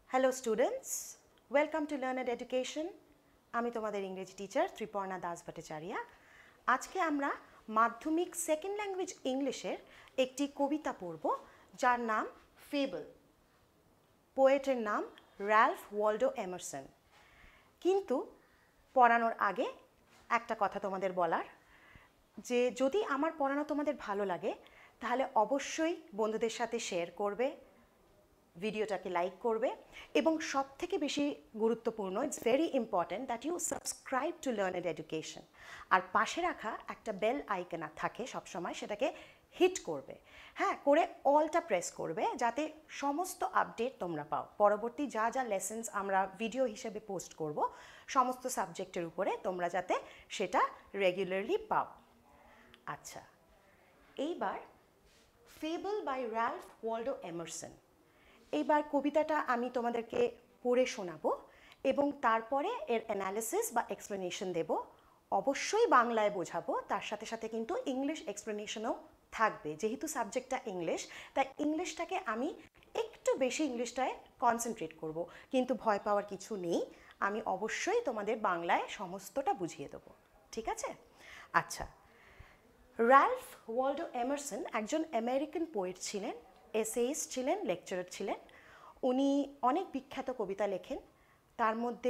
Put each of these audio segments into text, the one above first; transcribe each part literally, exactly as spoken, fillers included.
Hello students, welcome to Learned Education. আমি তোমাদের ইংরেজি টিচার ত্রিপর্ণা দাস ভট্টাচার্য। আজকে আমরা মাধ্যমিক সেকেন্ড ল্যাঙ্গুয়েজ ইংলিশের একটি কবিতা পড়ব যার নাম ফেবল। পোয়েটের নাম র্যালফ ওয়ালডো এমারসন। কিন্তু পড়ানোর আগে একটা কথা তোমাদের বলার, যে যদি আমার পড়ানো তোমাদের ভালো লাগে তাহলে অবশ্যই বন্ধুদের সাথে শেয়ার করবে, ভিডিওটাকে লাইক করবে এবং সব থেকে বেশি গুরুত্বপূর্ণ, it's very important that you subscribe to learned education. আর পাশে রাখা একটা বেল আইকন থাকে সবসময়, সেটাকে হিট করবে, হ্যাঁ করে অলটা প্রেস করবে যাতে সমস্ত আপডেট তোমরা পাও। পরবর্তী যা যা লেসেন্স আমরা ভিডিও হিসেবে পোস্ট করব সমস্ত সাবজেক্টের উপরে তোমরা যাতে সেটা রেগুলারলি পাও। আচ্ছা, এইবার fable by Ralph Waldo Emerson. এইবার কবিতাটা আমি তোমাদেরকে পড়ে শোনাবো এবং তারপরে এর অ্যানালিসিস বা এক্সপ্লেনেশন দেব। অবশ্যই বাংলায় বোঝাবো, তার সাথে সাথে কিন্তু ইংলিশ এক্সপ্লেনেশনও থাকবে। যেহেতু সাবজেক্টটা ইংলিশ, তাই ইংলিশটাকে আমি একটু বেশি ইংলিশটায় কনসেন্ট্রেট করব, কিন্তু ভয় পাওয়ার কিছু নেই, আমি অবশ্যই তোমাদের বাংলায় সমস্তটা বুঝিয়ে দেবো, ঠিক আছে? আচ্ছা, র্যালফ ওয়ালডো এমারসন একজন আমেরিকান পোয়েট ছিলেন, এসেইস্ট ছিলেন, লেকচারার ছিলেন। উনি অনেক বিখ্যাত কবিতা লেখেন, তার মধ্যে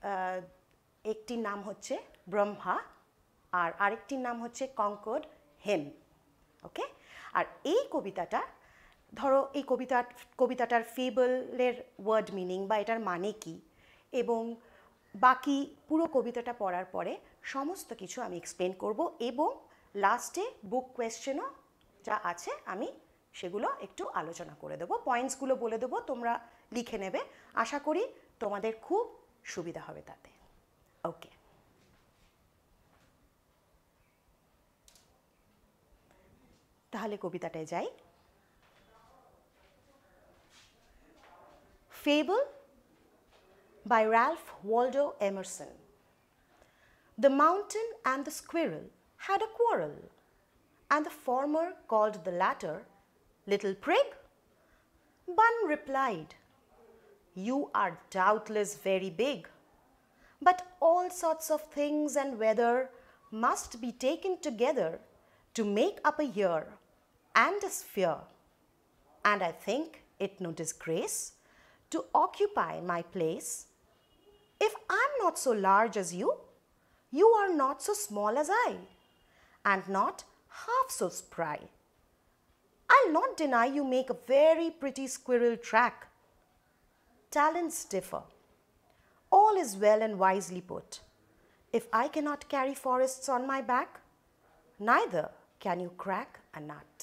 একটির নাম হচ্ছে ব্রহ্মা আর আরেকটির নাম হচ্ছে কঙ্কর্ড হেন। ওকে, আর এই কবিতাটা ধরো, এই কবিতা কবিতাটার ফেবলের ওয়ার্ড মিনিং বা এটার মানে কি, এবং বাকি পুরো কবিতাটা পড়ার পরে সমস্ত কিছু আমি এক্সপ্লেন করব এবং লাস্টে বুক কোয়েশ্চেনও যা আছে আমি সেগুলো একটু আলোচনা করে দেবো, পয়েন্টসগুলো বলে দেবো, তোমরা লিখে নেবে। আশা করি তোমাদের খুব সুবিধা হবে তাতে। ওকে, তাহলে কবিতাটায় যাই। Fable by Ralph Waldo Emerson. The mountain and the squirrel had a quarrel, and the former called the latter Little Prig. One replied, "You are doubtless very big, but all sorts of things and weather must be taken together to make up a year and a sphere, and I think it no disgrace to occupy my place. If I'm not so large as you, you are not so small as I, and not half so spry. I'll not deny you make a very pretty squirrel track. Talents differ. All is well and wisely put. If I cannot carry forests on my back, neither can you crack a nut."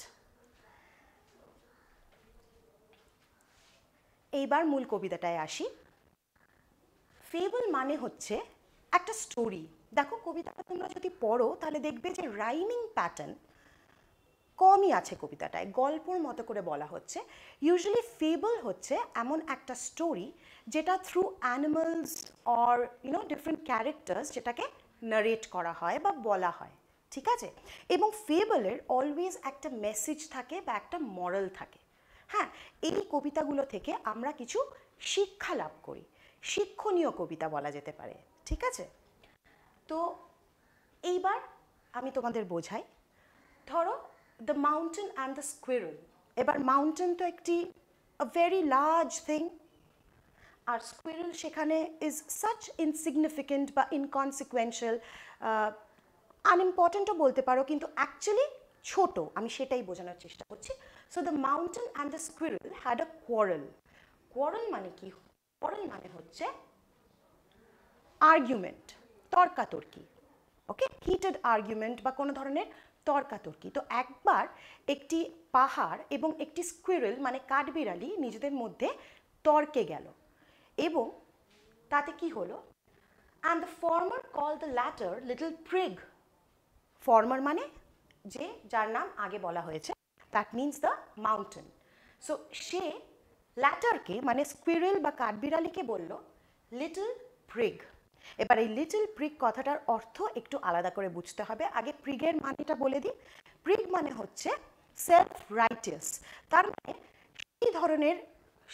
এইবার মূল কবিতাটায় আসি। Fable মানে হচ্ছে একটা story. দেখো, কবিতাটা তোমরা যদি পড়ো তাহলে দেখবে যে রাইমিং প্যাটার্ন কমই আছে কবিতাটায়, গল্পর মতো করে বলা হচ্ছে। ইউজুয়ালি ফেবল হচ্ছে এমন একটা স্টোরি যেটা through animals or you know different characters যেটাকে নারেট করা হয় বা বলা হয়, ঠিক আছে? এবং ফেবলের অলওয়েজ একটা মেসেজ থাকে বা একটা মরাল থাকে। হ্যাঁ, এই কবিতাগুলো থেকে আমরা কিছু শিক্ষা লাভ করি, শিক্ষণীয় কবিতা বলা যেতে পারে, ঠিক আছে? তো এইবার আমি তোমাদের বোঝাই। ধরো, the mountain and the squirrel. এবার মাউন্টেন তো একটি ভেরি লার্জ থিং, আর স্কুইরল সেখানে ইজ সাচ ইনসিগনিফিকেন্ট বা ইনকনসিকুয়েন্সিয়াল, আনইম্পর্টেন্টও বলতে পারো, কিন্তু অ্যাকচুয়ালি ছোট, আমি সেটাই বোঝানোর চেষ্টা করছি। So the mountain and the squirrel had a quarrel. Quarrel মানে কি? কোয়ারেল মানে হচ্ছে আর্গুমেন্ট, তর্কাতর্কি। ওকে, হিটেড আর্গুমেন্ট বা কোনো ধরনের তর্কাতর্কি। তো একবার একটি পাহাড় এবং একটি স্কুইরল মানে কাঠবিড়ালি নিজেদের মধ্যে তর্কে গেল, এবং তাতে কি হলো? And the former call the latter little prig. Former মানে যে, যার নাম আগে বলা হয়েছে, that means the mountain. So সে ল্যাটারকে মানে স্কুইরল বা কাঠবিড়ালিকে বলল লিটল প্রিগ। এবার এই লিটল প্রিগ কথাটার অর্থ একটু আলাদা করে বুঝতে হবে। আগে প্রিগের মানেটা বলে দিই। প্রিগ মানে হচ্ছে সেলফ রাইটিয়াস, তার মানে এই ধরনের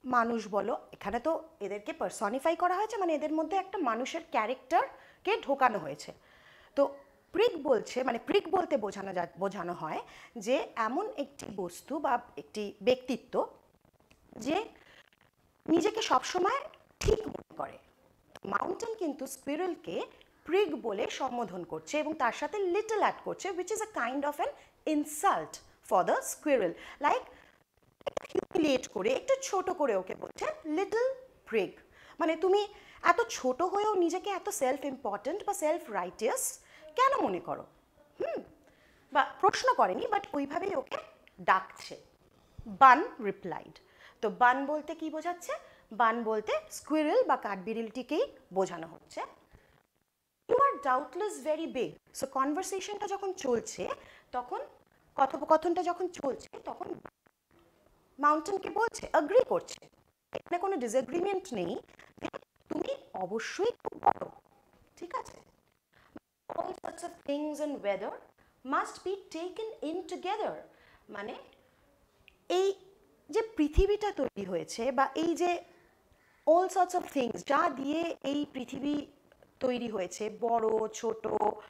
মানুষ বলো, এখানে তো এদেরকে পার্সনিফাই করা হয়েছে, মানে এদের মধ্যে একটা মানুষের ক্যারেক্টারকে ঢোকানো হয়েছে। তো প্রিক বলছে, মানে প্রিক বলতে বোঝানো যা বোঝানো হয় যে এমন একটি বস্তু বা একটি ব্যক্তিত্ব যে নিজেকে সবসময় ঠিক মনে করে। মাউন্টেন কিন্তু স্কুইরেলকে প্রিগ বলে সম্বোধন করছে এবং তার সাথে লিটল অ্যাড করছে, which is a kind of an insult for the squirrel. Like humiliate করে, একটু ছোট করে ওকে বলছে লিটল প্রিগ। মানে তুমি এত ছোট হয়েও নিজেকে এত সেলফ ইম্পর্ট্যান্ট বা সেলফ রাইটিয়াস কেন মনে করো? হুম, বা প্রশ্ন করেনি, বাট ওইভাবেই ওকে ডাকছে। Bun replied. তো বান বলতে কি বোঝাচ্ছে? বান বলতে স্কুইরেল বা কাঠবিড়ালিটিকেই বোঝানো হচ্ছে। You are doubtless very big. So কনভারসেশনটা যখন চলছে, তখন কথোপকথনটা যখন চলছে, তখন মাউন্টেনকে বলছে, অ্যাগ্রি করছে, এখানে কোনো ডিসএগ্রিমেন্ট নেই, তুমি অবশ্যই খুব বড়, ঠিক আছে। All sorts of things and weather must be taken in together। মানে এই যে পৃথিবীটা তৈরি হয়েছে, বা এই যে all sorts of things যা দিয়ে এই পৃথিবী তৈরি হয়েছে, বড় ছোট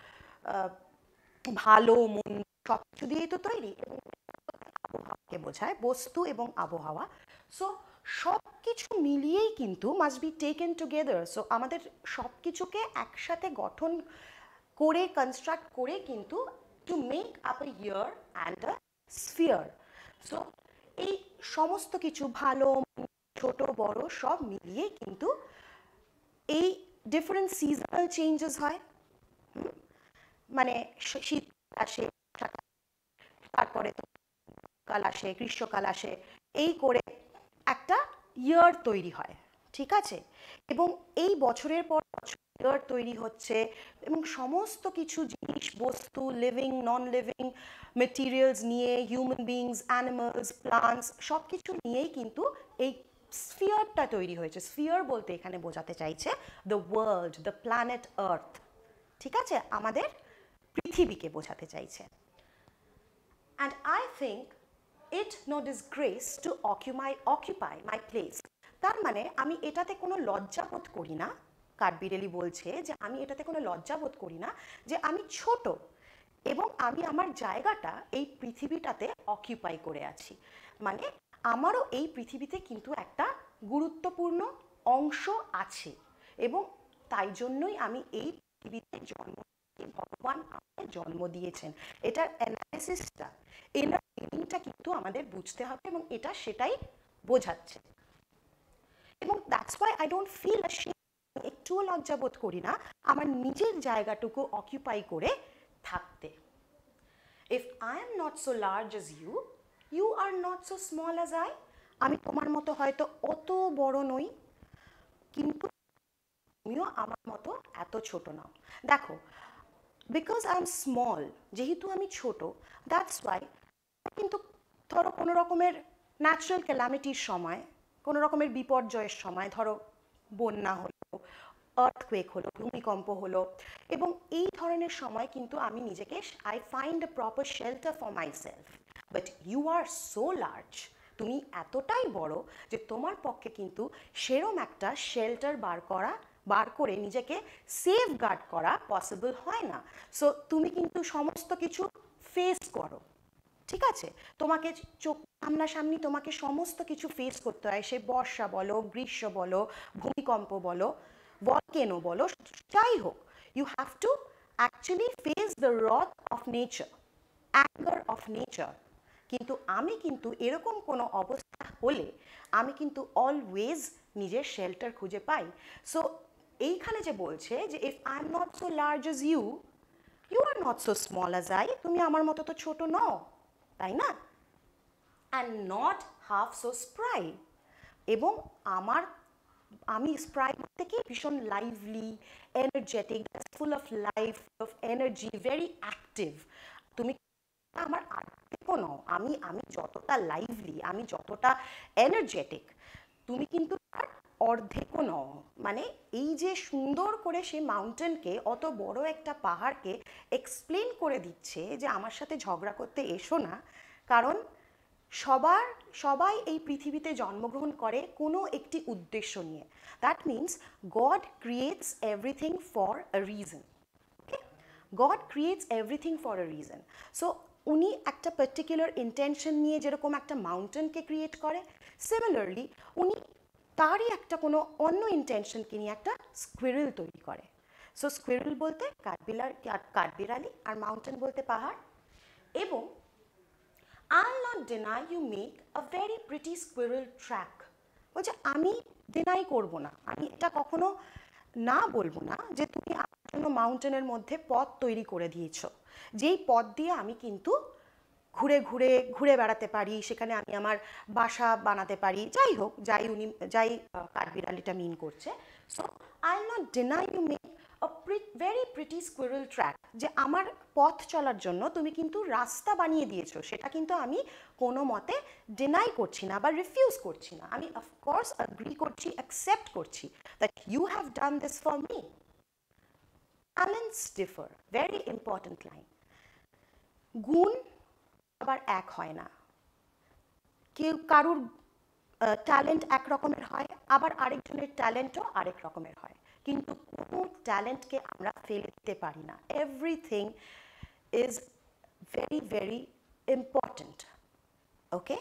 ভালো মন্দ সব কিছু দিয়েই তো তৈরি, এবং আবহাওয়াকে বোঝায়, বস্তু এবং আবহাওয়া। সো সব কিছু মিলিয়েই কিন্তু must be taken together. So আমাদের সব কিছুকে একসাথে গঠন করে, কনস্ট্রাক্ট করে কিন্তু to make up a year and a sphere. So এই সমস্ত কিছু ভালো ছোট বড় সব মিলিয়ে কিন্তু এই ডিফারেন্ট সিজনাল চেঞ্জেস হয়। মানে শীত আসে, তারপরে কাল আসে, গ্রীষ্মকাল আসে, এই করে একটা ইয়ার তৈরি হয়, ঠিক আছে। এবং এই বছরের পর বছর ইয়ার তৈরি হচ্ছে, এবং সমস্ত কিছু জিনিস, বস্তু, লিভিং নন লিভিং মেটেরিয়ালস নিয়ে, হিউম্যান বিংস, অ্যানিমালস, প্লান্টস, সব কিছু নিয়েই কিন্তু এই স্ফিয়ারটা তৈরি হয়েছে। স্ফিয়ার বলতে এখানে বোঝাতে চাইছে the world, the planet earth, ঠিক আছে, আমাদের পৃথিবীকে বোঝাতে চাইছে। And I think it no disgrace to occupy occupy my place। তার মানে আমি এটাতে কোনো লজ্জাবোধ করি না, কাঠবিড়ালি বলছে যে আমি এটাতে কোনো লজ্জাবোধ করি না যে আমি ছোট, এবং আমি আমার জায়গাটা এই পৃথিবীটাতে অকিউপাই করে আছি। মানে আমারও এই পৃথিবীতে কিন্তু একটা গুরুত্বপূর্ণ অংশ আছে, এবং তাই জন্যই আমি এই পৃথিবীতে জন্ম, ভগবান আমাকে জন্ম দিয়েছেন। এটার অ্যানালাইসিসটা, ইনার মিনিংটা কিন্তু আমাদের বুঝতে হবে, এবং এটা সেটাই বোঝাচ্ছে। এবং that's why I don't feel ashamed, একটুও লজ্জাবোধ করি না আমার নিজের জায়গাটুকু অকিউপাই করে থাকতে। If I am not so large as you, you are not so small as I. আমি তোমার মতো হয়তো অত বড় নই, কিন্তু তুমিও আমার মতো এত ছোট নাও। দেখো, বিকজ আই এম স্মল, যেহেতু আমি ছোট, দ্যাটস ওয়াই কিন্তু ধরো কোনো রকমের ন্যাচারাল ক্যালামিটির সময়, কোনো রকমের বিপর্যয়ের সময়, ধরো বন্যা হলো, আর্থকুয়েক হলো, ভূমিকম্প হলো, এবং এই ধরনের সময় কিন্তু আমি নিজেকে, I find a proper shelter for myself. But you are so large, তুমি এতটাই বড় যে তোমার পক্ষে কিন্তু সেরম একটা শেল্টার বার করা, বার করে নিজেকে সেফ গার্ড করা পসিবল হয় না। সো তুমি কিন্তু সমস্ত কিছু ফেস করো, ঠিক আছে, তোমাকে চোখ সামনাসামনি তোমাকে সমস্ত কিছু ফেস করতে হয়, সে বর্ষা বলো, গ্রীষ্ম বলো, ভূমিকম্প বলো, ভলকেনো বলো, যাই হোক, you have to actually face the wrath of nature, anger of nature. কিন্তু আমি কিন্তু এরকম কোনো অবস্থা হলে আমি কিন্তু অলওয়েজ নিজের শেল্টার খুঁজে পাই। সো এইখানে যে বলছে যে if I am not so large as you, you are not so small as I, তুমি আমার মতো তো ছোট নও, তাই না? And not half so spry, এবং আমার, আমি স্প্রাই বলতে কি ভীষণ lively, energetic, full of life, of energy, very active. তুমি আমার আর্ধেকও নও। আমি আমি যতটা লাইভলি, আমি যতটা এনার্জেটিক, তুমি কিন্তু তার অর্ধেকও নও। মানে এই যে সুন্দর করে সে মাউন্টেনকে, অত বড় একটা পাহাড়কে এক্সপ্লেন করে দিচ্ছে যে আমার সাথে ঝগড়া করতে এসো না, কারণ সবার সবাই এই পৃথিবীতে জন্মগ্রহণ করে কোনো একটি উদ্দেশ্য নিয়ে। That means God creates everything for a reason. Okay, God creates everything for a reason. So উনি একটা পার্টিকুলার ইন্টেনশন নিয়ে যেরকম একটা মাউন্টেনকে ক্রিয়েট করে, সিমিলারলি উনি তারই একটা কোনো অন্য ইন্টেনশনকে নিয়ে একটা স্কুইরেল তৈরি করে। সো স্কুইরেল বলতে কাঠবিড়ালি, কাঠবিড়ালি, আর মাউন্টেন বলতে পাহাড়। এবং I'll not deny you make a very pretty squirrel track. বলছে আমি ডিনাই করব না, আমি এটা কখনো না বলবো না যে তুমি আমার জন্য মাউন্টেনের মধ্যে পথ তৈরি করে দিয়েছো, যেই পথ দিয়ে আমি কিন্তু ঘুরে ঘুরে ঘুরে বেড়াতে পারি, সেখানে আমি আমার বাসা বানাতে পারি, যাই হোক, যাই উনি যাই কাঠবিড়ালিটা মিন করছে। So I'll not deny you make a very pretty squirrel track, যে আমার পথ চলার জন্য তুমি কিন্তু রাস্তা বানিয়ে দিয়েছো, সেটা কিন্তু আমি কোনো মতে ডিনাই করছি না বা রিফিউজ করছি না, আমি অফকোর্স অ্যাগ্রি করছি, অ্যাকসেপ্ট করছি that you have done this for me. Talents differ, very important line. গুণ আবার এক হয় না, কেউ কারুর ট্যালেন্ট এক রকমের হয়, আবার আরেকজনের ট্যালেন্টও আরেক রকমের হয়, কিন্তু কোনো ট্যালেন্টকে আমরা ফেলে দিতে পারি না। Everything is very very important. Okay,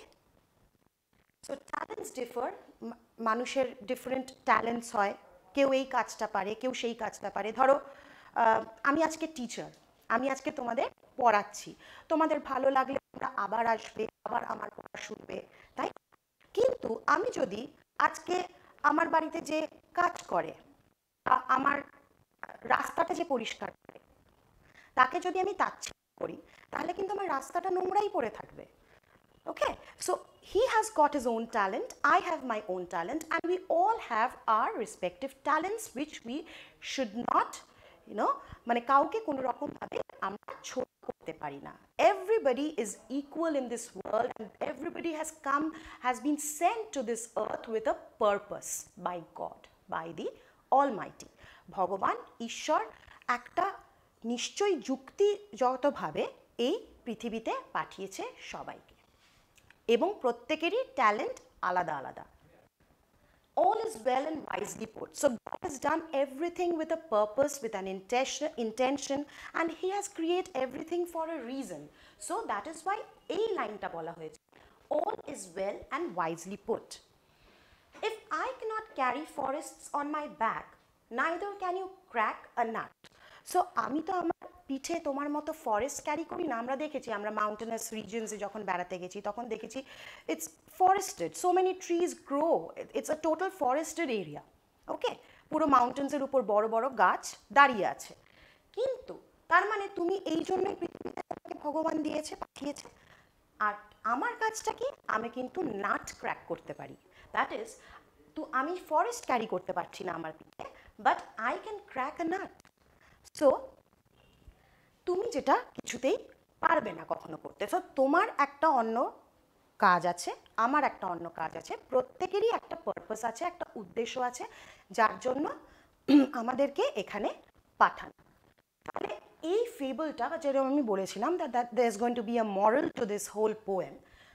so talents differ, মানুষের ডিফারেন্ট ট্যালেন্টস হয়, কেউ এই কাজটা পারে, কেউ সেই কাজটা পারে। ধরো আমি আজকে টিচার, আমি আজকে তোমাদের পড়াচ্ছি, তোমাদের ভালো লাগলে তোমরা আবার আসবে, আবার আমার পড়া শুনবে, তাই। কিন্তু আমি যদি আজকে আমার বাড়িতে যে কাজ করে, আমার রাস্তাটা যে পরিষ্কার করে, তাকে যদি আমি তাচ্ছিল্য করি, তাহলে কিন্তু আমার রাস্তাটা নোংরাই পড়ে থাকবে। Okay, so he has got his own talent, I have my own talent, and we all have our respective talents which we should not, you know, মানে কাউকে কোনো রকম ভাবে আমরা ছোট করতে পারি না। Everybody is equal in this world, and everybody has come, has been sent to this earth with a purpose by God, by the Almighty. ভগবান ঈশ্বর একটা নিশ্চয়ই যুক্তিযুক্তভাবে এই পৃথিবীতে পাঠিয়েছে সবাইকে, এবং প্রত্যেকেরই ট্যালেন্ট আলাদা আলাদা। All is well and wisely put. So God has done everything with a purpose, with an intention, intention, and He has created everything for a reason. So that is why এই লাইনটা বলা হয়েছে, all is well and wisely put. If I cannot carry forests on my back, neither can you crack a nut. So আমি তো আমার পিঠে তোমার মতো ফরেস্ট ক্যারি করি না। আমরা দেখেছি, আমরা মাউন্টেনাস রিজনসে যখন বেড়াতে গেছি তখন দেখেছি it's forested, so many trees grow, it's a total forested area. Okay, পুরো মাউন্টেন্সের উপর বড় বড় গাছ দাঁড়িয়ে আছে, কিন্তু তার মানে তুমি এই জন্যই পৃথিবীতে ভগবান দিয়েছে, পাঠিয়েছে। আর আমার কাজটা কি, আমি কিন্তু নাট ক্র্যাক করতে পারি। দ্যাট ইজ, তো আমি ফরেস্ট ক্যারি করতে পারছি না আমার পিঠে, but I can crack a nut. So তুমি যেটা কিছুতেই পারবে না কখনো করতে, সো তোমার একটা অন্য কাজ আছে, আমার একটা অন্য কাজ আছে, প্রত্যেকেরই একটা পারপাস আছে, একটা উদ্দেশ্য আছে, যার জন্য আমাদেরকে এখানে পাঠান। তাহলে এই ফেবলটা, বা যেরকম আমি বলেছিলাম that that there is going to be a moral to this whole poem,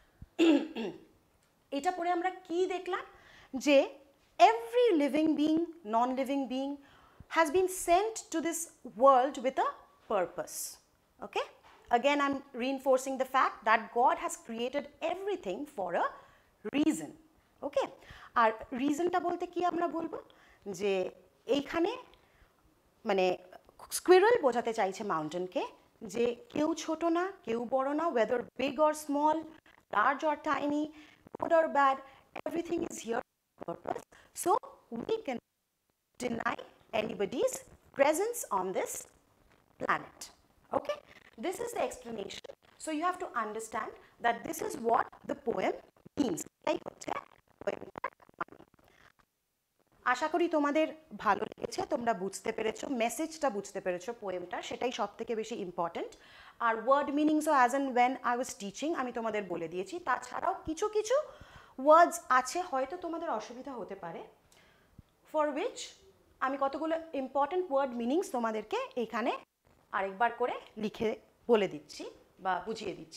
এটা পড়ে আমরা কি দেখলাম, যে every living being, non-living being has been sent to this world with a purpose. Okay, again I'm reinforcing the fact that God has created everything for a reason. Okay, আর রিজনটা বলতে কি আমরা বলবো, যে এইখানে মানে স্কুইরেল বোঝাতে চাইছে মাউন্টেনকে, যে কেউ ছোট না, কেউ বড় না, whether big or small, large or tiny, good or bad, everything is here for purpose. So we can deny anybody's presence on this planet. Okay, this is the explanation. So you have to understand that this is what the poem means. আশা করি তোমাদের ভালো লেগেছে, তোমরা বুঝতে পেরেছো, মেসেজটা বুঝতে পেরেছো পোয়েমটা, সেটাই সব থেকে বেশি ইম্পর্টেন্ট। আর ওয়ার্ড মিনিংসও as and when I was teaching আমি তোমাদের বলে দিয়েছি। তাছাড়াও কিছু কিছু ওয়ার্ডস আছে হয়তো তোমাদের অসুবিধা হতে পারে, ফর উইচ আমি কতগুলো ইম্পর্টেন্ট ওয়ার্ড মিনিংস তোমাদেরকে এখানে আরেকবার করে লিখে বলে দিচ্ছি বা বুঝিয়ে দিচ্ছি।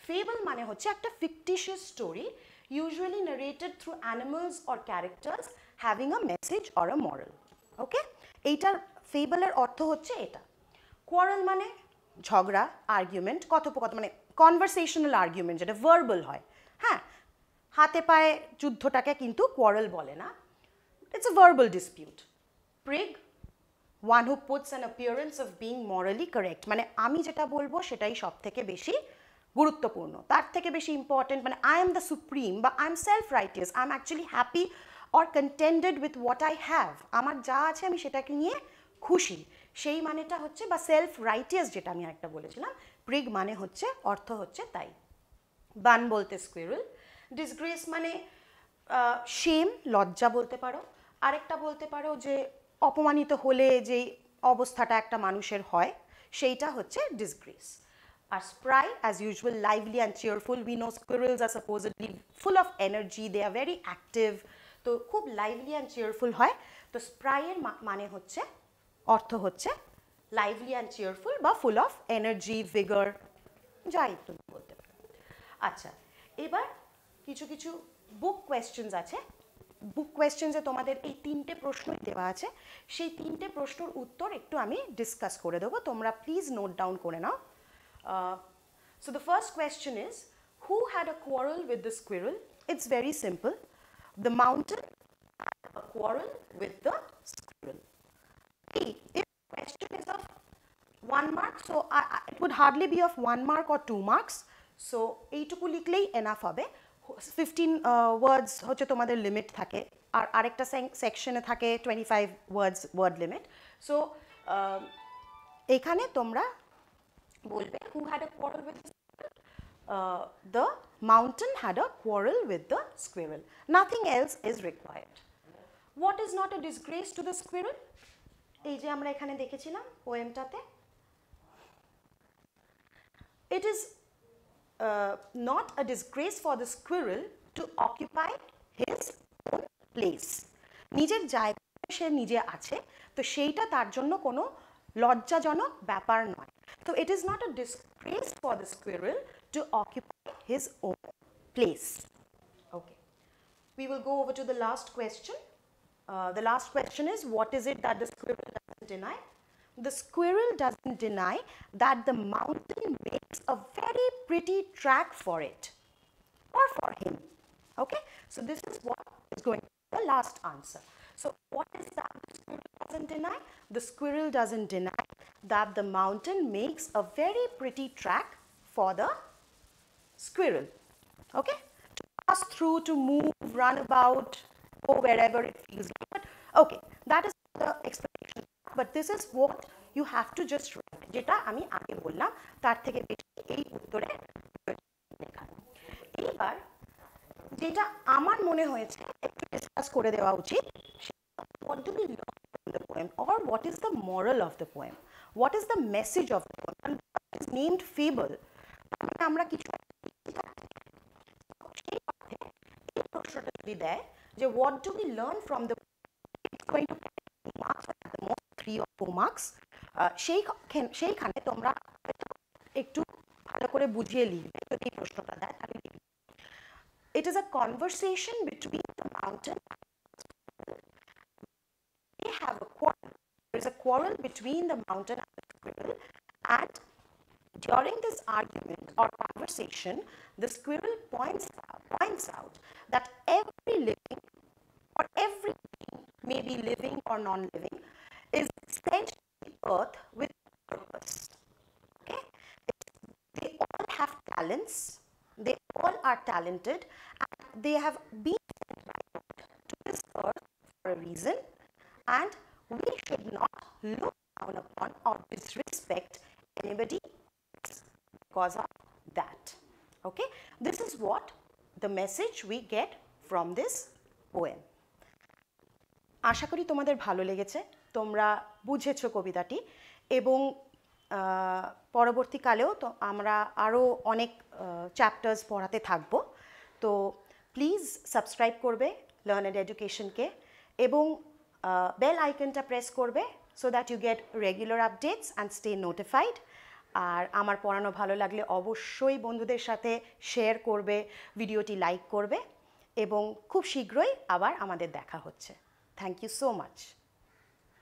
ফেবল মানে হচ্ছে একটা fictitious story usually narrated through animals or characters having a message or a moral. Okay, এইটার ফেবলের অর্থ হচ্ছে এটা। কোয়ারেল মানে ঝগড়া, আর্গুমেন্ট, কথোপকথন, মানে কনভারসেশনাল আর্গুমেন্ট যেটা ভার্বাল হয়। হ্যাঁ, হাতে পায়ে যুদ্ধটাকে কিন্তু কোয়ারেল বলে না, it's a verbal dispute. Prig, one who puts an appearance of being morally correct, মানে আমি যেটা বলবো সেটাই সব থেকে বেশি গুরুত্বপূর্ণ, তার থেকে বেশি ইম্পর্টেন্ট, মানে আই এম দ্য সুপ্রিম বা I am self righteous, I am actually happy or contented with what I have, আমার যা আছে আমি সেটাকে নিয়ে খুশি, সেই মানেটা হচ্ছে, বা সেলফ রাইটিয়াস যেটা আমি একটা বলেছিলাম, প্রিগ মানে হচ্ছে, অর্থ হচ্ছে তাই। বান বলতে স্কুইরেল, ডিসগ্রেস মানে শেম, লজ্জা বলতে পারো, আরেকটা বলতে পারো যে অপমানিত হলে যেই অবস্থাটা একটা মানুষের হয় সেইটা হচ্ছে ডিসগ্রেস। আর spry, as usual, lively and cheerful, we know squirrels are supposedly full of energy, they are very active, তো খুব লাইভলি অ্যান্ড চিয়ারফুল হয়। তো স্প্রাইয়ের মানে হচ্ছে, অর্থ হচ্ছে লাইভলি অ্যান্ড চিয়ারফুল বা ফুল অফ এনার্জি, ভিগর, যাই তুমি বলতে পারো। আচ্ছা, এবার কিছু কিছু বুক কোয়েশ্চেন্স আছে। বুক কোয়েশ্চেন্সে তোমাদের এই তিনটে প্রশ্নই দেওয়া আছে, সেই তিনটে প্রশ্নের উত্তর একটু আমি ডিসকাস করে দেবো, তোমরা প্লিজ নোট ডাউন করে নাও। So the first question is, who had a quarrel with the squirrel? It's very simple, the mountain had a quarrel with the squirrel. If the question is of one mark, so I, I, it would hardly be of one mark or two marks. So এইটুকু লিখলেই enough হবে। Fifteen ওয়ার্ডস হচ্ছে তোমাদের limit থাকে, আর আরেকটা সেকশনে থাকে twenty five words word limit. So এখানে তোমরা বলবে who had a quarrel with the mountain had a quarrel with the squirrel, nothing else is required. What is not a disgrace to the squirrel? এই যে আমরা এখানে দেখেছিলাম পোয়েমটাতে, it is uh, not a disgrace for the squirrel to occupy his own place. নিজের জায়গায় সে নিজে আছে, তো সেইটা তার জন্য কোনো লজ্জাজনক ব্যাপার নয়। তো it is not a disgrace for the squirrel to occupy his own place. Okay, we will go over to the last question. Uh, the last question is, what is it that the squirrel doesn't deny? The squirrel doesn't deny that the mountain makes a very pretty track for it or for him. Okay, so this is what is going to be the last answer. So what is that the squirrel doesn't deny? The squirrel doesn't deny that the mountain makes a very pretty track for the squirrel. Okay, to pass through, to move, run about, go wherever it feels like. But okay, that is the explanation, but this is what you have to just write, যেটা আমি আগে বললাম, তার থেকে বেশি এই উত্তরে লেখা। এইবার যেটা আমার মনে হয়েছে একটু ডিসকাস করে দেওয়া উচিত, what do we learn from the poem, or what is the moral of the poem, what is the message of the poem, and what is named fable, আমরা কিছু সেই অর্থে এই প্রশ্নটা যদি দেয় যে what do we learn from the poem, it's going to be marks at the most three or four marks. সেই সেইখানে তোমরা একটু ভালো করে বুঝিয়ে লিখবে যদি এই প্রশ্নটা দেয়, তাহলে লিখবে it is a conversation between the mountain and the squirrel. They have a quarrel. There is a quarrel between the mountain and the squirrel, and during this argument or conversation, the squirrel points out, points out that every living or every being, may be living or non-living, is sent to the earth with purpose. Okay? They all have talents, they all are talented, and they have been sent by God to this earth for a reason, and we should not look down upon or disrespect anybody because of that. Okay, this is what the message we get from this poem. আশা করি তোমাদের ভালো লেগেছে, তোমরা বুঝেছো কবিতাটি, এবং পরবর্তীকালেও তো আমরা আরও অনেক চ্যাপ্টার্স পড়াতে থাকবো। তো প্লিজ সাবস্ক্রাইব করবে লার্নেড এডুকেশনকে, এবং বেল আইকনটা প্রেস করবে so that you get regular updates and stay notified. আর আমার পড়ানো ভালো লাগলে অবশ্যই বন্ধুদের সাথে শেয়ার করবে, ভিডিওটি লাইক করবে এবং খুব শীঘ্রই আবার আমাদের দেখা হচ্ছে। Thank you so much.